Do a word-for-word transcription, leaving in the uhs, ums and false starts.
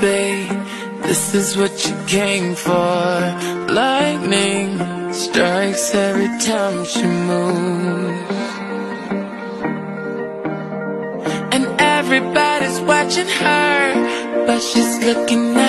babe, this is what you came for. Lightning strikes every time she moves, and everybody's watching her, but she's looking at